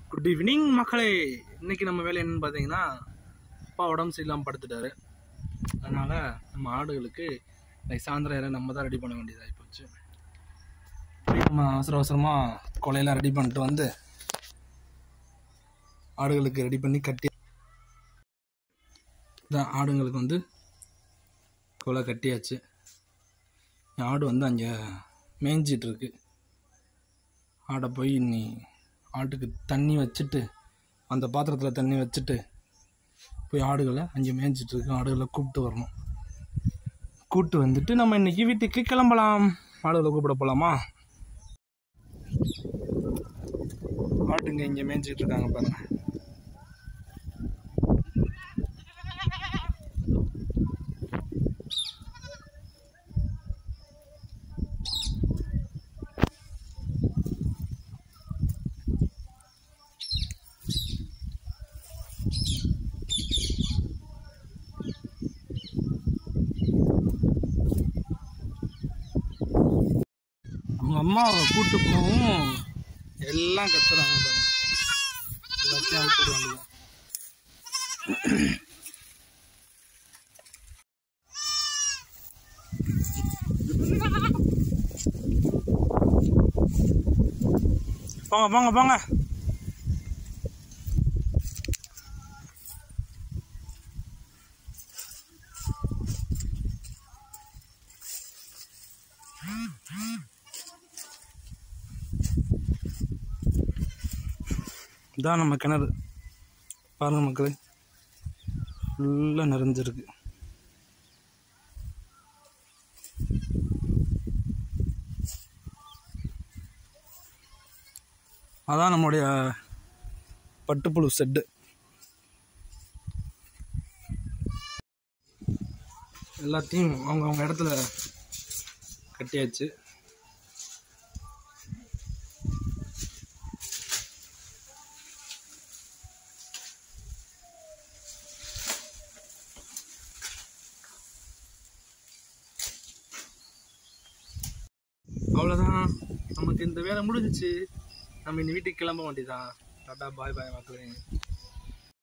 Good evening மக்களே. இன்னைக்கு நம்ம வேலை என்னன்னு பார்த்தீங்கன்னா, அப்பா உடம்பு சரியில்லாமல் படுத்துட்டாரு. அதனால் நம்ம ஆடுகளுக்கு சாயந்தரம் யாரும் நம்ம தான் ரெடி பண்ண வேண்டியதாகி போச்சு. நம்ம அவசரமாக கொலையெல்லாம் ரெடி பண்ணிட்டு வந்து ஆடுகளுக்கு ரெடி பண்ணி கட்டி தான் ஆடுங்களுக்கு வந்து கொலை கட்டியாச்சு. ஆடு வந்து அங்கே மேய்ஞ்சிட்ருக்கு. ஆடை போய் நீ ஆட்டுக்கு தண்ணி வச்சுட்டு, அந்த பாத்திரத்தில் தண்ணி வச்சுட்டு போய் ஆடுகளை அங்கே மேய்ஞ்சிட்ருக்கு. ஆடுகளை கூப்பிட்டு வரணும். கூப்பிட்டு வந்துட்டு நம்ம இன்றைக்கி வீட்டுக்கு கிளம்பலாம். ஆடுகளை கூப்பிட போகலாமா? ஆட்டுங்க இங்கே மேய்ஞ்சிட்டு இருக்காங்க பாருங்கள். அவங்க அம்மாவை கூப்பிட்டு போகவும் எல்லாம் கத்துறாங்க பாருங்க. எல்லாத்தையும் அனுப்பிட்டு வேண்டியதான். போங்க போங்க போங்க. இதான் நம்ம கிணறு பாருங்க மக்களே, ஃபுல்லாக நிறைஞ்சிருக்கு. அதான் நம்மளுடைய பட்டுப்புழு செட்டு. எல்லாத்தையும் அவங்க இடத்துல கட்டியாச்சு. அவ்வளோதான், நமக்கு இந்த வேலை முடிஞ்சிச்சு. நம்ம இன்னி வீட்டுக்கு கிளம்ப வேண்டியதான். டாட்டா பாய் பாய் மக்களே.